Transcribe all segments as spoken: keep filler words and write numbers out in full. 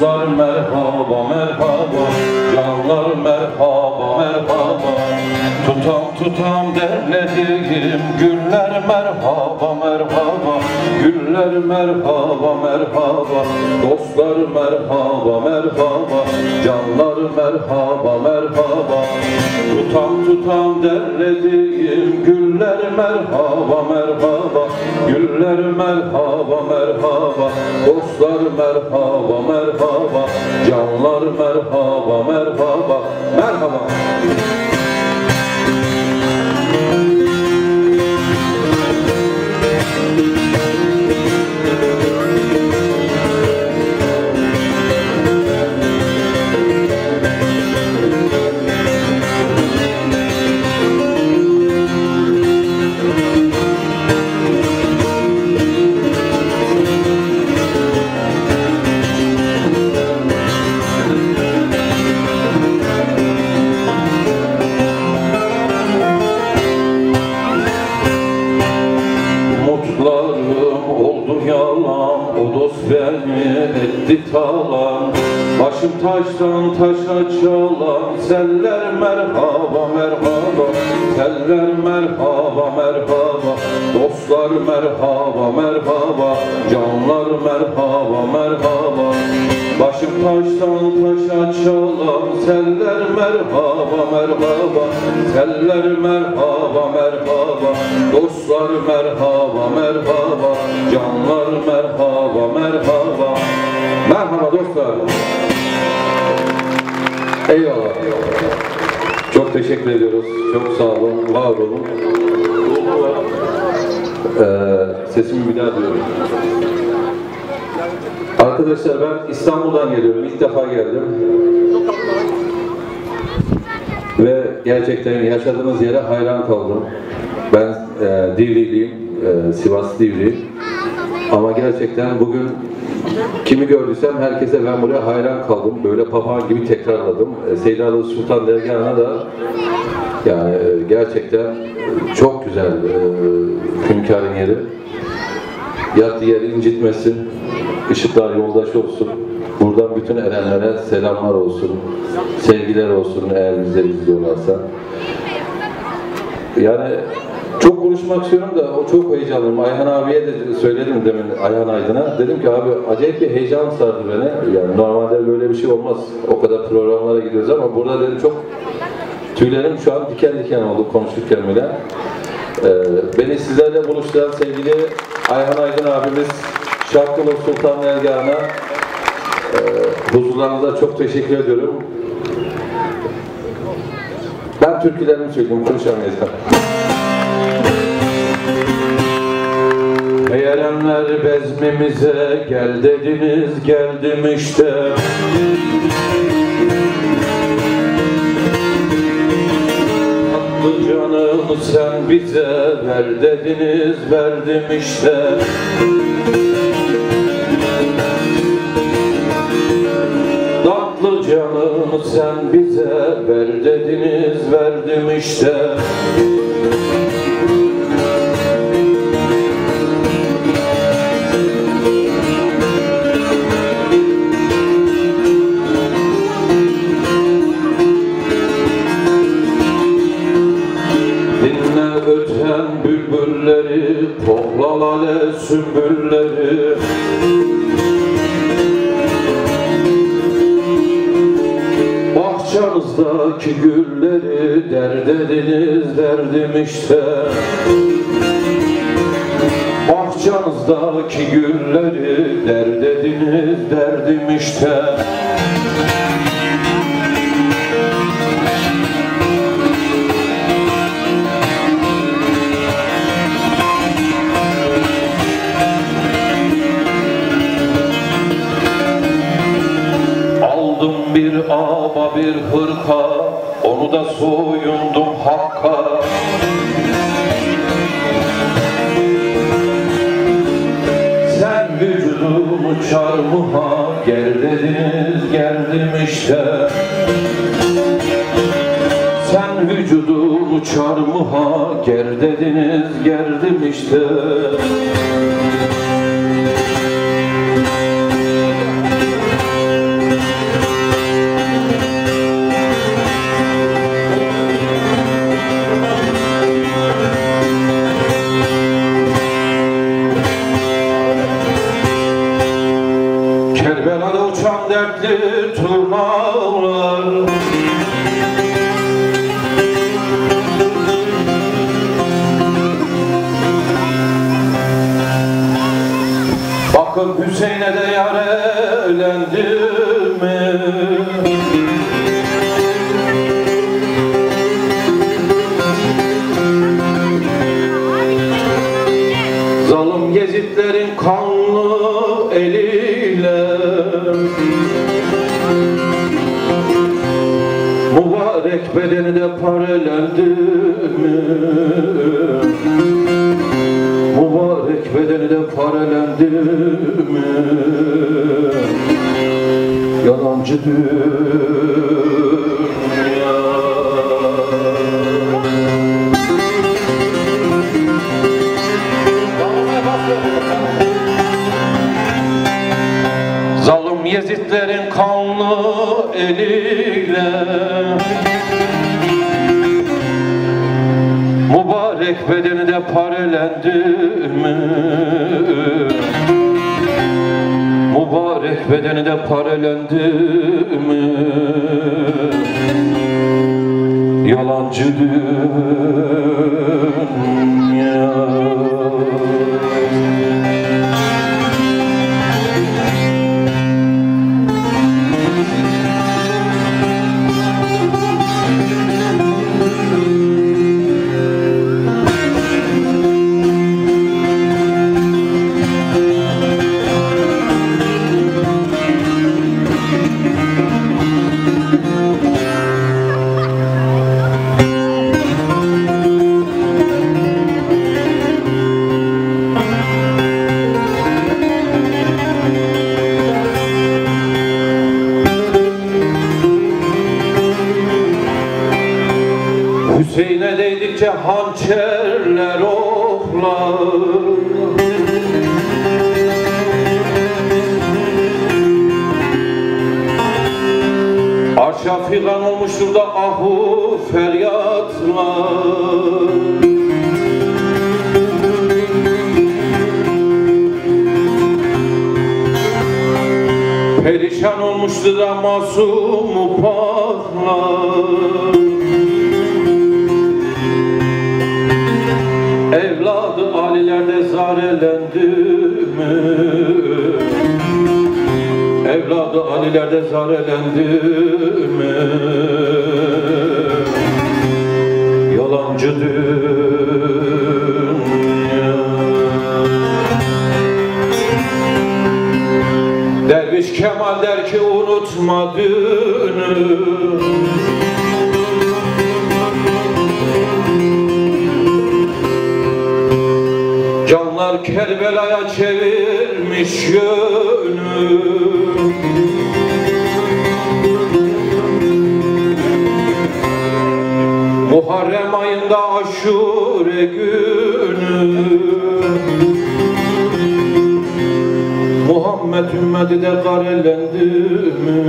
Dostlar merhaba merhaba, canlar merhaba merhaba. Tutam tutam derlediğim güller merhaba merhaba, güller merhaba merhaba. Dostlar merhaba merhaba, canlar merhaba merhaba. Tutam tutam derlediğim güller merhaba merhaba, güller merhaba merhaba. Dostlar merhaba merhaba, canlar merhaba merhaba. Merhaba. Etti talan, başım taştan taşa çalan. Seller merhaba merhaba, seller merhaba merhaba. Dostlar merhaba merhaba, canlar merhaba merhaba. Başım taştan taşa çalan. Seller merhaba merhaba, seller merhaba merhaba. Dostlar merhaba merhaba, canlar merhaba merhaba. Merhaba dostlar. Eyvallah. Çok teşekkür ediyoruz. Çok sağ olun, var olun. Ee, sesimi bir daha duyuyorum. Arkadaşlar ben İstanbul'dan geliyorum. İlk defa geldim. Ve gerçekten yaşadığınız yere hayran kaldım. Ben e, Divriliyim. E, Sivas Divri. Ama gerçekten bugün kimi gördüysem herkese ben buraya hayran kaldım. Böyle papağan gibi tekrarladım. Seydalı Sultan Dergahı'na da yani gerçekten çok güzel e, hünkârın yeri. Yattığı yer incitmesin, ışıklar yoldaş olsun. Buradan bütün erenlere selamlar olsun, sevgiler olsun eğer bizleri izliyorlarsa. Yani çok konuşmak istiyorum da o çok heyecanlıyım. Ayhan abiye de söyledim demin, Ayhan Aydın'a. Dedim ki abi acayip bir heyecan sardı beni. Yani normalde böyle bir şey olmaz. O kadar programlara gidiyoruz ama burada dedim çok tüylerim şu an diken diken oldu konuşurken bile. Ee, beni sizlerle buluşturan sevgili Ayhan Aydın abimiz Şarkılı Sultan Dergahı'na e, huzurlarınızda çok teşekkür ediyorum. Ben türkülerimi söyleyeyim, konuşamayacağım. Erenler bezmimize gel dediniz, geldim işte. Tatlı canım sen bize ver dediniz, verdim işte. Tatlı canım sen bize ver dediniz, verdim işte. Kokla lale sümbülleri, bahçanızdaki gülleri dert ediniz, derdim işte. Bahçanızdaki gülleri dert ediniz, derdim işte. Bir aba bir hırka, onu da soyundum Hakk'a. Sen vücudumu çarmıha gel dediniz, geldim işte. Sen vücudumu çarmıha gel dediniz, geldim işte. turnalar. Bakın Hüseyin'e de yar elendi mi? Zalim Yezidlerin kanlı eliyle mübarek bedeni de parelendi mi? Mübarek bedeni de parelendi mi? Yalancı dünya. Zalim Yezidlerin kanlı eliyle mübarek bedeni de parelendi mi? Mübarek bedeni de parelendi mi? Yalancı dünya. Hüseyin'e değdikçe hançerler oklar. Arşa figan olmuştur da ahu feryatlar. Perişan olmuştur da masum paklar. Evladı alilerde zarelendi mi? Evladı alilerde zarelendi mi? Yalancı dünya. Derviş Kemal der ki unutma dünü. Canlar Kerbela'ya çevirmiş yönü. Muharrem ayında Aşure günü. Muhammed ümmeti de garelendi mi?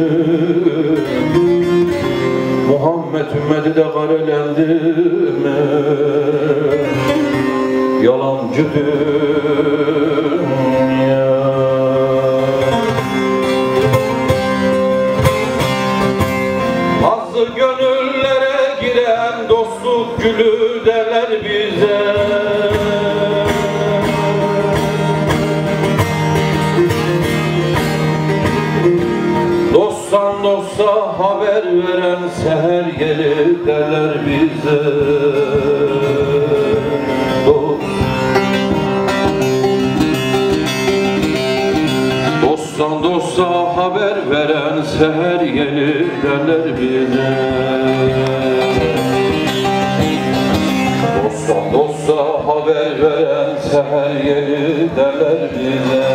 Muhammed ümmeti de garelendi mi? Yalancı dünya. Bazı gönüllere giren dostluk gülü derler bize. Dosttan dosta haber veren seher gelir derler bize. Dosttan dosta haber veren seher gelir derler bize. Dosttan dosta haber veren seher gelir derler bize.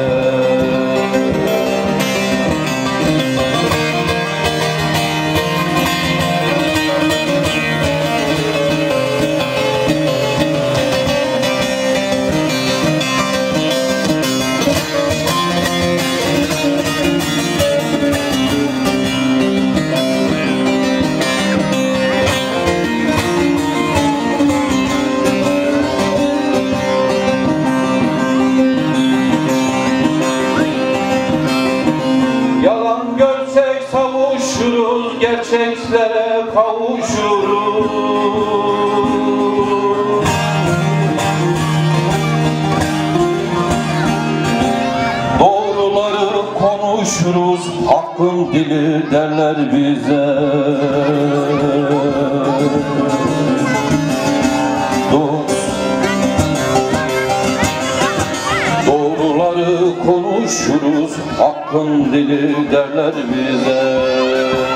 konuşuruz, gerçeklere kavuşuruz. Doğruları konuşuruz, hakkın dili derler bize. Doğruları konuşuruz, hakkın dili derler bize.